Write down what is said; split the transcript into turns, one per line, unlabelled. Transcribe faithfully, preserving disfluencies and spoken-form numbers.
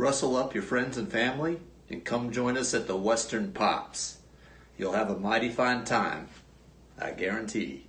rustle up your friends and family and come join us at the Western Pops. You'll have a mighty fine time, I guarantee.